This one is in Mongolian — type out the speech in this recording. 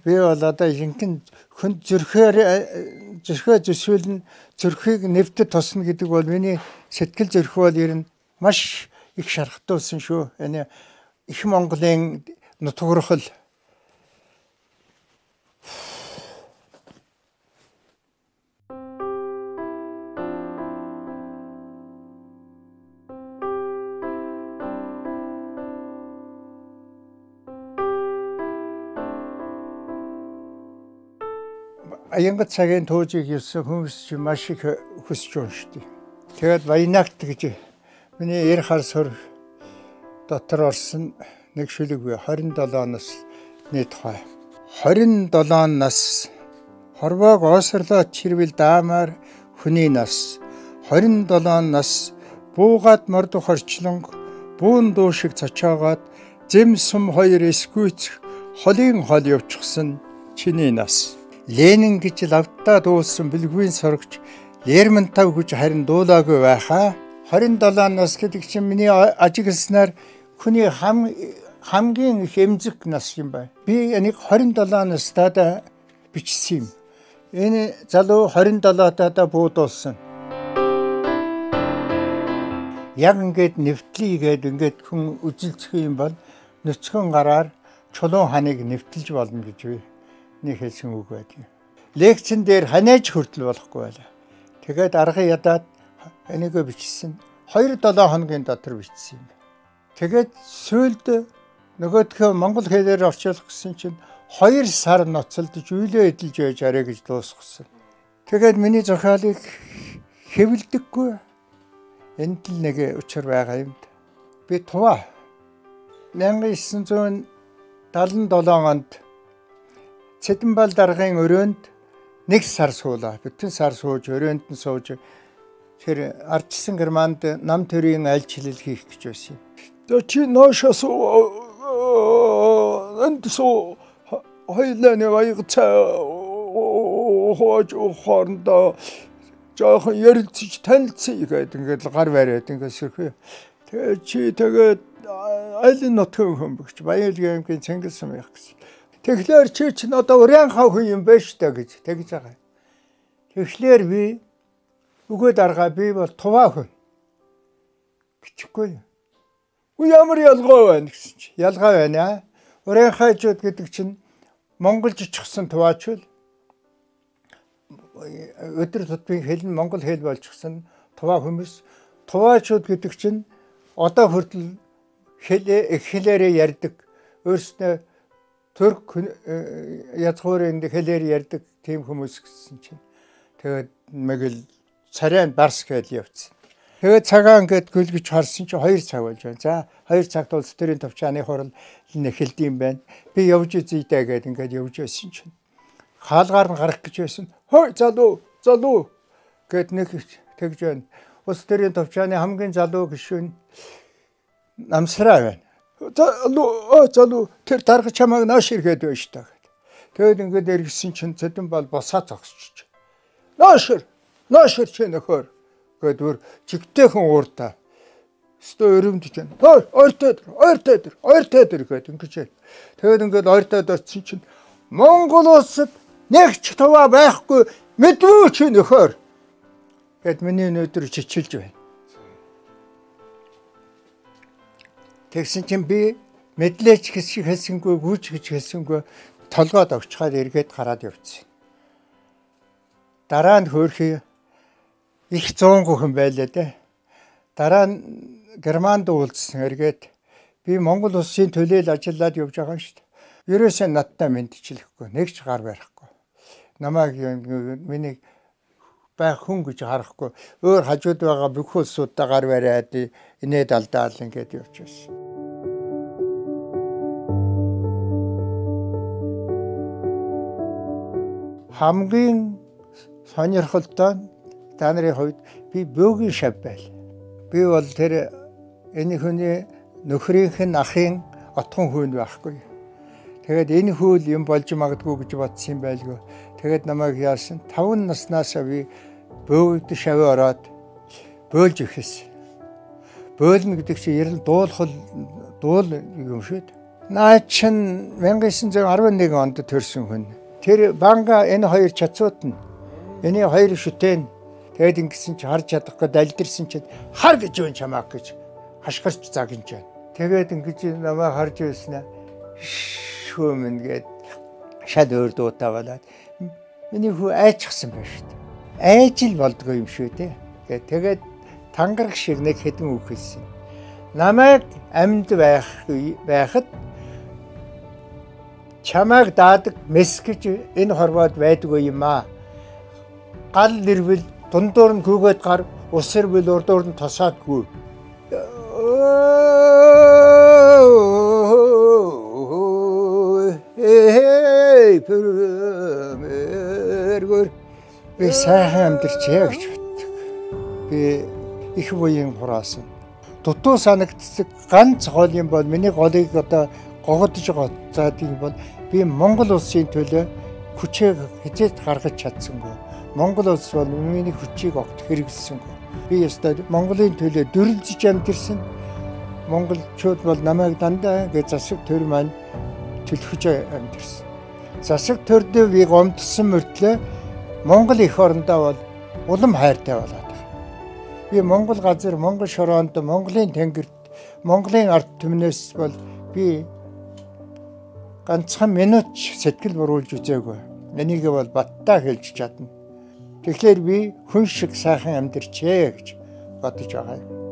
Би бол одоо жинхэнэ хүн зүрхээ зүсвэлэн зүрхийг нэвтэд тусна гэдэг бол миний сэтгэл зүрх бол ер нь маш их шархтуулсан шүү. Энэ их Монголын нутгурхал Аянгат цагийн туужийг юусан хүмүүс чи маш их хүсэж байна шүү дээ. Тэгээд Баянагт гэж миний эр хар сур дотор орсон нэг шүлэг бай 27 нас нийтхай. 27 нас хорвоог оосрлоо чирвэл даамаар хүний нас 27 нас буугаад мордох орчлон буун дуу шиг цочоогоод зэм сум хоёр эсгүйцэх холын хол явчихсан чиний нас. Ленин гэж лавдаа дуулсан бэлгүйн сурагч Лермонтов гэж харин дуулаагүй байхаа. 27 нас гэдэг чинь миний ажигласнаар хүний хамгийн их эмзэг нас юм байна. Би энийг 27 настайдаа бичсэн юм. Энэ залуу 27-таа буудуулсан. Яг ингээд нэвтлийгээд ингээд хүн үзэлцэх юм бол нүцгэн гараар чулуун ханыг нэвтэлж болно гэж би нэг хэлсэн үг байдаг. Лекцэн дээр ханаач хүртэл болохгүй байлаа. Тэгээд арга ядаад энийгөө бичсэн. 2-7 хоногийн дотор бичсэн юм. Тэгээд сүүлд нөгөөдхөө монгол хэлээр орчуулах гэсэн чинь 2 сар ноцолдож үйлээ эдэлж байж арай гэж дуусгасан. Тэгээд миний зохиолыг хэвлдэггүй. Энд л нэг учир байгаа юм. Би Туваа 1977 онд Цэдэнбал даргын өрөөнд нэг сар суулаа. Бүтэн сар сууж, өрөөнд нь сууж тэр ардчсан Германд нам төрийн айлчлал хийх гэж байсан юм. Чи ноошос энд суу хойлоны баяг цаа хооч хоорондоо жоохон ярилцж танилцъя гэдэг ингээд гар бариад ингээд сэрхээ. Тэгээ чи тэгээд айлын нутгийн хүн бөгч Баянгийн аймгийн Цэнгэл сум явах гэсэн. Тэгэхээр чи чинь одоо урянхаа хүн юм байж та гэж тэгж байгаа. Тэгэхээр би өгөөд аргаа би бол Туваа хүн. Бичихгүй. Ямар ялгаа байна гэсэн чи. Ялгаа байна. Урянхаажууд гэдэг чинь монголж чихсэн Туваачул. Өдөр тутмын хэл нь монгол хэл болчихсон Туваа хүмүүс. Туваачууд гэдэг чинь одоо хүртэл хэлээрээ ярьдаг. Өөрснөө Түрк язгуурын хэлээр ярьдаг тийм хүмүүс гэсэн чинь. Тэгээд мэгэл царайн барс гэж явцсан. Тэгээд цагаан ингээд гүлгэж харсан чинь 2 цаг болж байна. За 2 цагт улс төрийн төвчааны хурал эхэлдэм байна. Би явж үзье гэдэг ингээд явж байсан чинь. Хаалгаар нь гарах гэж байсан. Хой залуу гэд нэг тэгж байна. Улс төрийн төвчааны хамгийн залуу гишүүн Намсраа байна. Залуу тэр дарга чамайг нааш иргээд байж та гэд. Тэгэд ингээд эргэсэн чинь Цэдэнбал босаа зогсчих. Наашир чи нөхөр гэд өөр чигтэйхэн ууртаа. Өстө өрөмдөж байна. Ойр тедэр гэд ингэж. Тэгэд ингээд ойр тедэр очсон чинь Монгол улсад нэг ч Туваа байхгүй мэдвүү чи нөхөр гэд миний өнөөдөр чичилж байна. Тэгсэн чинь би мэдлээч хэлсэнгүй, гүйж гэж хэлсэнгүй толгойд огчхаад эргээд гараад явцсан. Дараа нь хөөрхий их 100 хүн байлаа дээ. Дараа нь Германд уулзсан эргээд би Монгол улсын төлөөл ажиллаад явж байгаа юм шүү дээ. Ерөөсөө надтай мэдчихлэхгүй, нэг ч гар барихгүй. Намайг миний байх хүн гэж харахгүй. Өөр хажууд байгаа бүх улсуудаа гар бариад инээд алдаал ингээд явж байсан. Хамгийн сонирхолтой та нарын хувьд би бөөгийн шав байл. Би бол тэр энэ хүний нөхрийнх нь ахын отхон хүн байхгүй. Тэгээд энэ хөл юм болж магадгүй гэж бодсон юм байлгүй. Тэгээд намайг яасан 5 наснаас би бөөд шавь ороод бөөлж ихсэн. Бөөлнө гэдэг чинь ерэл дуул юм шүү дээ. Наа чин 1911 онд төрсөн хүн. Тэр банга энэ хоёр чацууд нь энэ хоёр шүтэн тэгээд ингэсэн чи харж чадахгүй далдирсан чи хар гэж юм чамаа гэж хашгирч загинж байна. Тэгээд ингэж намайг харж байснаа шүүмэн гээд шал өөр дуутай болоод миний хүү айчсан байна шүү дээ. Айжил болдгоо юм шүү дээ. Тэгээд тангараг шиг нэг хэдэн үг хэлсэн. Намайг амьд байхад чамайг даадаг мэс гэж энэ хорвоод байдгүй юм аа. Гал нэрвэл дундуур нь гүгээд гар, ус ирвэл урдуур нь тосаадгүй. Би сайхан амьдрчээ гэж боддог. Би их буян хураасан. Дутуу санагддаг ганц гол юм бол миний голыг одоо гогодж гоцаад юм бол би Монгол улсын төлөө хүчээ хязгаарт гаргаж чадсангүй. Монгол улс бол миний хүчийг огт хэрэглэсэнгүй. Би ястаа Монголын төлөө дөрлөж амьдэрсэн. Монголчууд бол намайг дандаа гэ засаг төр маань төлөхөж амьдэрсэн. Засаг төрдөө би гомдсон мөртлөө Монгол эх орондоо бол улам хайртай болоод байна. Би Монгол газар, Монгол шороонд, Монголын тэнгэрт, Монголын ард түмнээс бол би ганцхан минут сэтгэл буруулж үзээгүй. Энийг бол баттаа хэлж чадна. Тэгэхээр би хүн шиг сайхан амьдрчээ гэж бодож байгаа юм.